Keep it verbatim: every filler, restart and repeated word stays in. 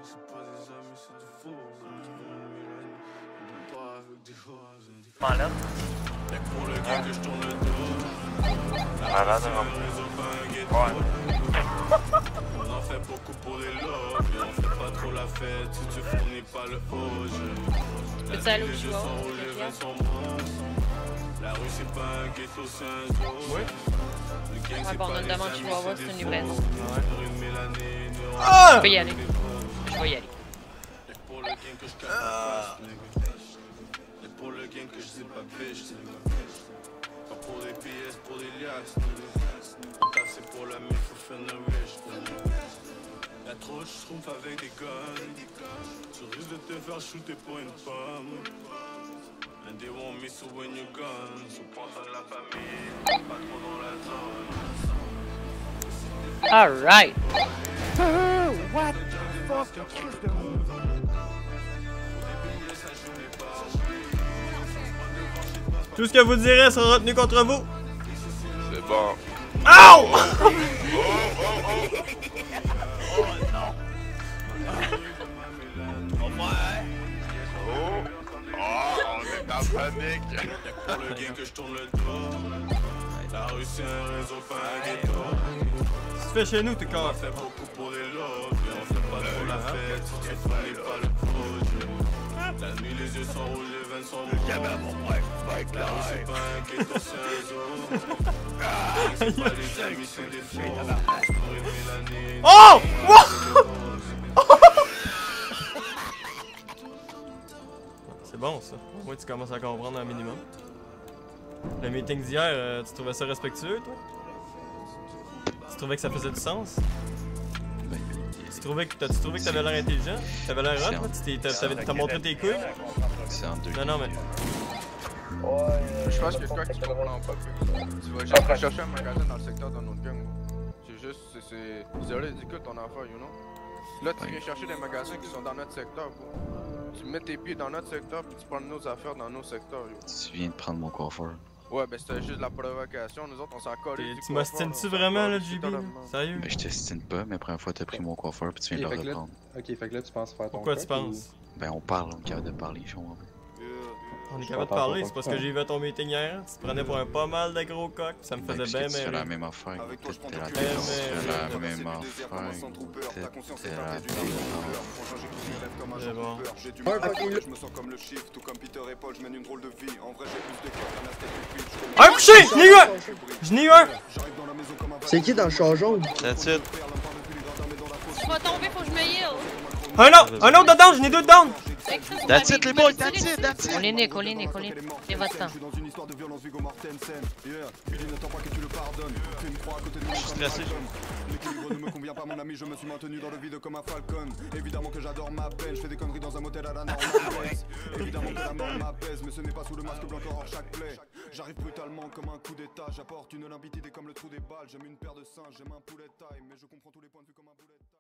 Malade. Malade, ouais. On en fait beaucoup pour les lobes, et on fait pas trop la fête si tu fournis pas le haut. Peux-tu aller où tu vas? La rue c'est pas un ghetto, c'est un zoo. Oui. Ouais, bon, on a une demande Chihuahua, c'est une livraison. Ouais. Ah! Je peux y aller. Je vais y aller. Pour le gain que je casse la face, nigga. Et pour le gain que je sais pas bitch, nigga. Pas pour des P S, pour des liasses, nigga. On tape c'est pour la mif, faut faire no rich, nigga. Y'a trop de schtroumpfs avec des guns. Tu risques de te faire shooter pour une pomme. And they want me so when you're gone. So pense à la famille, pas trop dans la zone. Alright. Oh, what the fuck? Tout ce que vous direz sera retenu contre vous. C'est bon. Ow! En panique. Pour le gain que je tourne le dos. La rue c'est un réseau, pas un ghetto. Tu fais chez nous, t'es quand On fait beaucoup pour les lobes, et on fait pas trop la fête si tu fournis pas le projet. La nuit les yeux sont rouges, les veines sont rouges. La rue c'est pas un ghetto, c'est un zoo. C'est pas les amis, c'est des faux. Oh! C'est bon ça. Au moins tu commences à comprendre un minimum. Le meeting d'hier, euh, tu trouvais ça respectueux toi? Tu trouvais que ça faisait du sens? Tu trouvais que t'as-tu trouvé que t'avais l'air intelligent? T'avais l'air hot, toi? Tu t'es- t'as montré tes couilles? C'est en deux. Non, non, mais. Je pense que quoi que tu comprends pas. Tu vas juste rechercher un magasin dans le secteur d'un autre gang. C'est juste, c'est. Désolé, écoute ton affaire, you know. Là, tu viens chercher des magasins qui sont dans notre secteur, bro. Tu mets tes pieds dans notre secteur, puis tu prends nos affaires dans nos secteurs, yo. Tu viens de prendre mon coiffeur. Ouais, ben c'était juste de la provocation. Nous autres, on s'en colle. Tu m'ostines-tu vraiment, là, J B? Sérieux? Mais je t'estime pas, mais la première fois t'as pris mon coiffeur puis tu viens de le reprendre. Ok, fait que là tu penses faire ton Pourquoi coq tu penses? Ben on parle, on est capable de parler, je comprends. On est capable de parler, c'est parce que j'ai vu à ton meeting hier. Tu te prenais pour un pas mal de gros coq, ça me faisait bien Tu fais la mais. même affaire. Avec toi, je prends T'es ton la cul, même mais- affaire. Traverser même le désert comme un affaire. centre-ouvert. Ta conscience est T'es la perdue dans même le affaire. cœur. Pour changer qui rêve comme un C'est jour bon. de peur. J'ai du Ouais, mal à fuck you. couper, je me sens comme le chiffre. Tout comme Peter et Paul, je mène une drôle de vie. En vrai, j'ai plus de cœur qu'un asket de pitch. Un couché! Je n'ai eu un! Je n'ai eu un! J'arrive dans la maison comme un C'est qui dans le char jaune? That's it. Je vais tomber, faut que je me heal. Un autre! Un autre dedans! J'en ai deux dedans! That's it les boys, that's it, that's On it. les nique, on les nique, on les nique. C'est votre temps. Je suis dans une histoire de violence Viggo Mortensen. Yeah, Billy n'attend pas que tu le pardonnes. Fais une croix à côté de moi comme stressé. Malcolm. L'équilibre ne me convient pas mon ami, je me suis maintenu dans le vide comme un falcon. Évidemment que j'adore ma peine, je fais des conneries dans un motel à la normale. Évidemment que la mort m'apaise, mais ce n'est pas sous le masque blanc hors chaque plaie. J'arrive brutalement comme un coup d'état, j'apporte une limpidité comme le trou des balles. J'aime une paire de seins, j'aime un poulet taille, mais je comprends tous les points de vue comme un boulet de taille.